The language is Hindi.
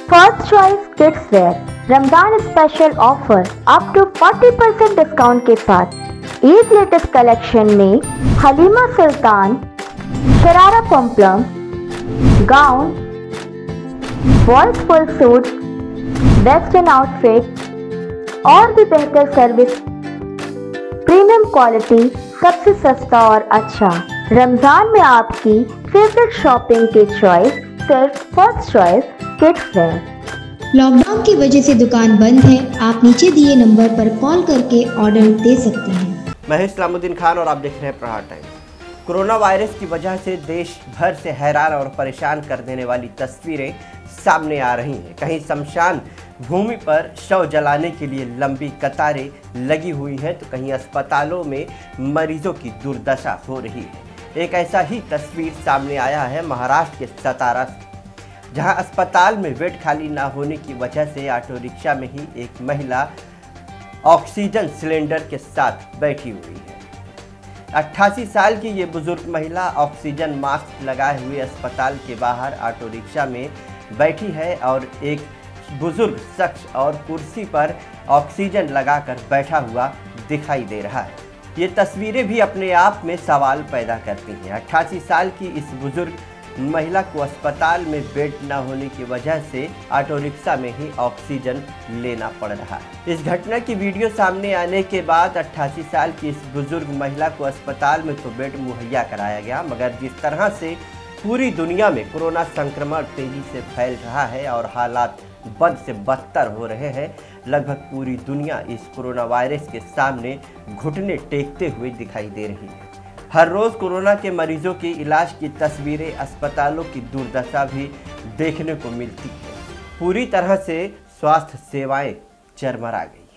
First choice kids wear Ramzan special offer up to 40% discount के साथ ईद लेटेस्ट कलेक्शन में हलीमा सुल्तान, शरारा पम्पलम, gown, boys full suit, western outfit और भी बेहतर सर्विस, प्रीमियम क्वालिटी, सबसे सस्ता और अच्छा। रमजान में आपकी फेवरेट शॉपिंग की चॉइस सिर्फ first choice kids wear. Lockdown की वजह से दुकान बंद है, आप नीचे दिए नंबर पर कॉल करके ऑर्डर दे सकते हैं। मैं इस्लामुद्दीन खान और आप देख रहे हैं प्रहार टाइम्स। कोरोना वायरस की वजह से देश भर से हैरान और परेशान कर देने वाली तस्वीरें सामने आ रही हैं। कहीं शमशान भूमि पर शव जलाने के लिए लंबी कतारें लगी हुई हैं, तो कहीं अस्पतालों में मरीजों की दुर्दशा हो रही है। एक ऐसा ही तस्वीर सामने आया है महाराष्ट्र के सतारा से, जहां अस्पताल में बेड खाली ना होने की वजह से ऑटो रिक्शा में ही एक महिला ऑक्सीजन सिलेंडर के साथ बैठी हुई है। 88 साल की ये बुजुर्ग महिला ऑक्सीजन मास्क लगाए हुए अस्पताल के बाहर ऑटो रिक्शा में बैठी है और एक बुजुर्ग शख्स और कुर्सी पर ऑक्सीजन लगाकर बैठा हुआ दिखाई दे रहा है। ये तस्वीरें भी अपने आप में सवाल पैदा करती हैं। 88 साल की इस बुजुर्ग महिला को अस्पताल में बेड न होने की वजह से ऑटो रिक्शा में ही ऑक्सीजन लेना पड़ रहा है। इस घटना की वीडियो सामने आने के बाद 88 साल की इस बुजुर्ग महिला को अस्पताल में तो बेड मुहैया कराया गया, मगर जिस तरह से पूरी दुनिया में कोरोना संक्रमण तेजी से फैल रहा है और हालात बद से बदतर हो रहे हैं, लगभग पूरी दुनिया इस कोरोना वायरस के सामने घुटने टेकते हुए दिखाई दे रही है। हर रोज़ कोरोना के मरीजों के इलाज की तस्वीरें, अस्पतालों की दुर्दशा भी देखने को मिलती है। पूरी तरह से स्वास्थ्य सेवाएं चरमरा गई।